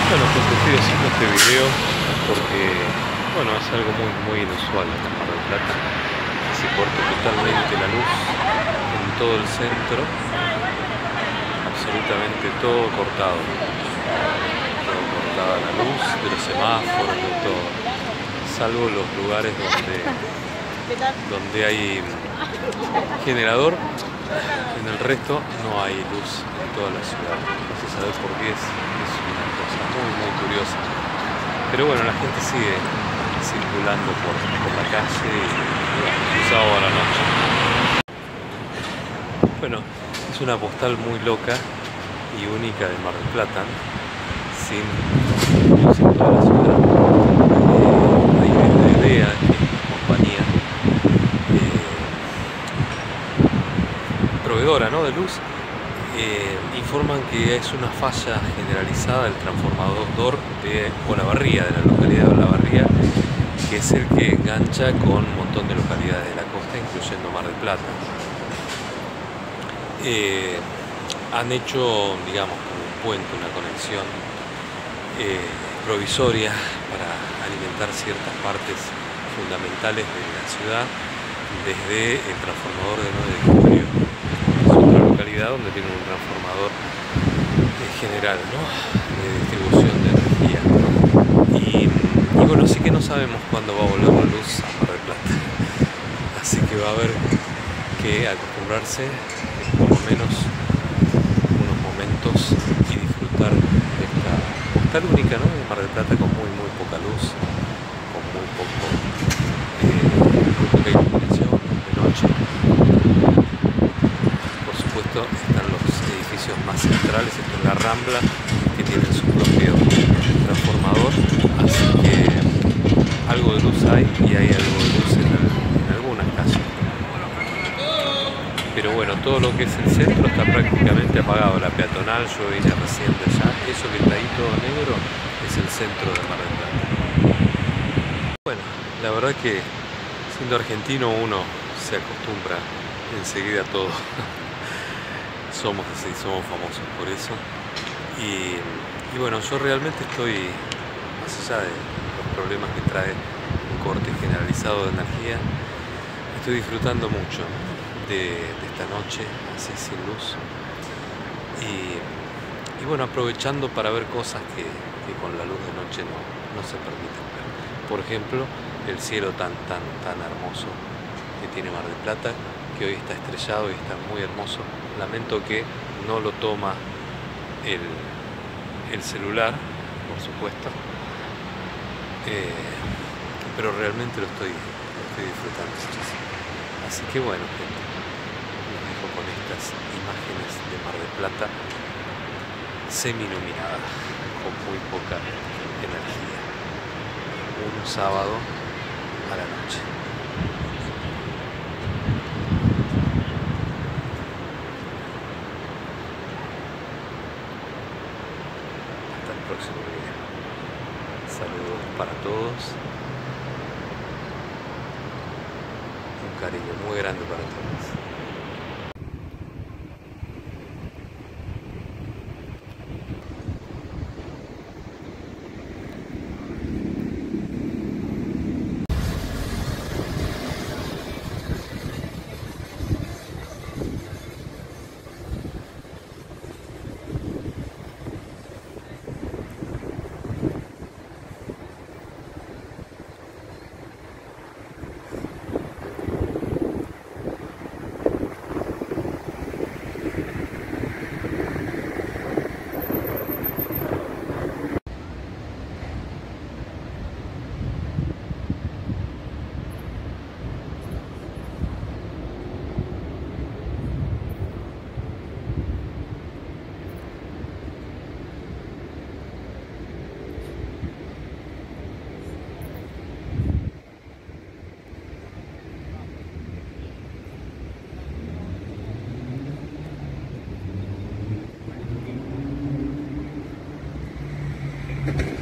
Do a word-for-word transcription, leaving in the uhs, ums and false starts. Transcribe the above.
Bueno, pues estoy haciendo este video porque, bueno, es algo muy, muy inusual en Mar del Plata. Se corta totalmente la luz en todo el centro, absolutamente todo cortado. Todo cortada la luz, de los semáforos, de todo. Salvo los lugares donde, donde hay generador, en el resto no hay luz en toda la ciudad. No sé saber por qué, es, es una cosa muy muy curiosa. Pero bueno, la gente sigue circulando por, por la calle y el sábado a la noche. Bueno, es una postal muy loca y única de Mar del Plata, sin luz en toda la ciudad. Eh, hay desde DEA, que es una compañía eh, proveedora, ¿no?, de luz, eh, informan que es una falla generalizada del transformador de Olavarría, de la localidad de Olavarría, que es el que engancha con un montón de localidades de la costa, incluyendo Mar del Plata. Eh, han hecho, digamos, como un puente, una conexión eh, provisoria para alimentar ciertas partes fundamentales de la ciudad desde el transformador de nueve de julio. Es otra localidad donde tienen un transformador eh, general, ¿no?, de distribución de energía. Y, y bueno, sí que no sabemos cuándo va a volver la luz a Mar del Plata. Así que va a haber que acostumbrarse por lo menos unos momentos y disfrutar de esta postal única, ¿no?, de Mar del Plata, con muy muy poca luz, con muy poco eh, muy poca iluminación de noche. Por supuesto están los edificios más centrales, esto es la Rambla, que tienen su propio transformador, así que algo de luz hay, y hay algo de luz en, el, en algunas casas. Pero bueno, todo lo que es el centro está prácticamente apagado. La peatonal, yo vine recién de allá, eso que está ahí todo negro es el centro de Mar del Plata. Bueno, la verdad que siendo argentino uno se acostumbra enseguida a todo. Somos así, somos famosos por eso. Y, y bueno, yo realmente estoy, más allá de los problemas que trae un corte generalizado de energía, estoy disfrutando mucho de, de esta noche así sin luz. Y, y bueno, aprovechando para ver cosas que, que con la luz de noche no, no se permiten ver. Por ejemplo, el cielo tan, tan, tan hermoso que tiene Mar del Plata, que hoy está estrellado y está muy hermoso. Lamento que no lo toma el, el celular, por supuesto, eh, pero realmente lo estoy, lo estoy disfrutando muchísimo. Así que bueno, gente, los dejo con estas imágenes de Mar del Plata semi-iluminada, con muy poca energía. Un sábado a la noche. Hasta el próximo video. Saludos para todos. Un cariño muy grande para todos. You